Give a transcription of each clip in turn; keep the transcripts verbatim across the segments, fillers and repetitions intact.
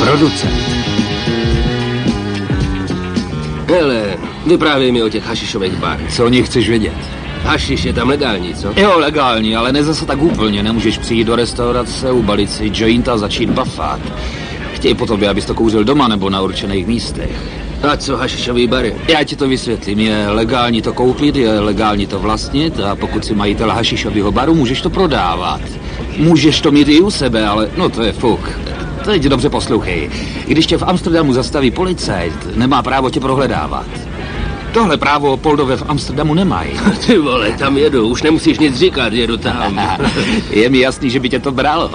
Producent. Hele, vyprávěj mi o těch hašišových barech. Co o nich chceš vědět? Hašiš je tam legální, co? Jo, legální, ale ne zase tak úplně. Nemůžeš přijít do restaurace, ubalit si joint a začít bafat. Chtějí po tobě, abys to kouřil doma nebo na určených místech. A co hašišový bary? Já ti to vysvětlím. Je legální to koupit, je legální to vlastnit a pokud si majitel hašišového baru, můžeš to prodávat. Můžeš to mít i u sebe, ale no to je fuk. Teď dobře poslouchej. Když tě v Amsterdamu zastaví policajt, nemá právo tě prohledávat. Tohle právo Poldové v Amsterdamu nemají. Ty vole, tam jedu, už nemusíš nic říkat, jedu tam. Je mi jasný, že by tě to bralo.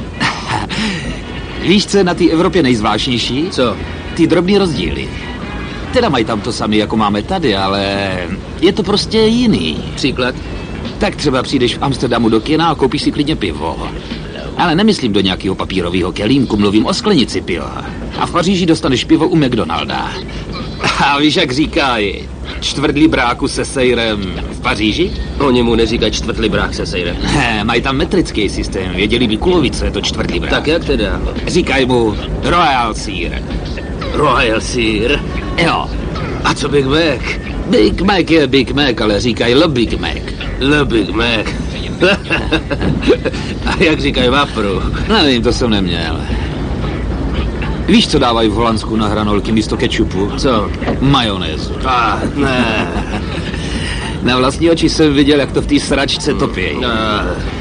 Víš, co je na té Evropě nejzvláštnější? Co? Ty drobný rozdíly. Teda mají tam to samé, jako máme tady, ale je to prostě jiný. Příklad? Tak třeba přijdeš v Amsterdamu do kina a koupíš si klidně pivo. Ale nemyslím do nějakého papírového kelímku, mluvím o sklenici piva. A v Paříži dostaneš pivo u McDonalda. A víš, jak říkají, čtvrt libráku se sejrem v Paříži? Oni mu neříkají čtvrt librák se sejrem. Ne, mají tam metrický systém, věděli by kulovi, co je to čtvrt librák. Tak jak teda? Říkají mu Royal Sear. Royal Sear? Jo. A co Big Mac? Big Mac je Big Mac, ale říkají Le Big Mac. Le Big Mac. A jak říkají vapru? Nevím, to jsem neměl. Víš, co dávají v Holandsku na hranolky místo kečupu? Co? Majonézu. A ne. Na vlastní oči jsem viděl, jak to v té sračce topí. A.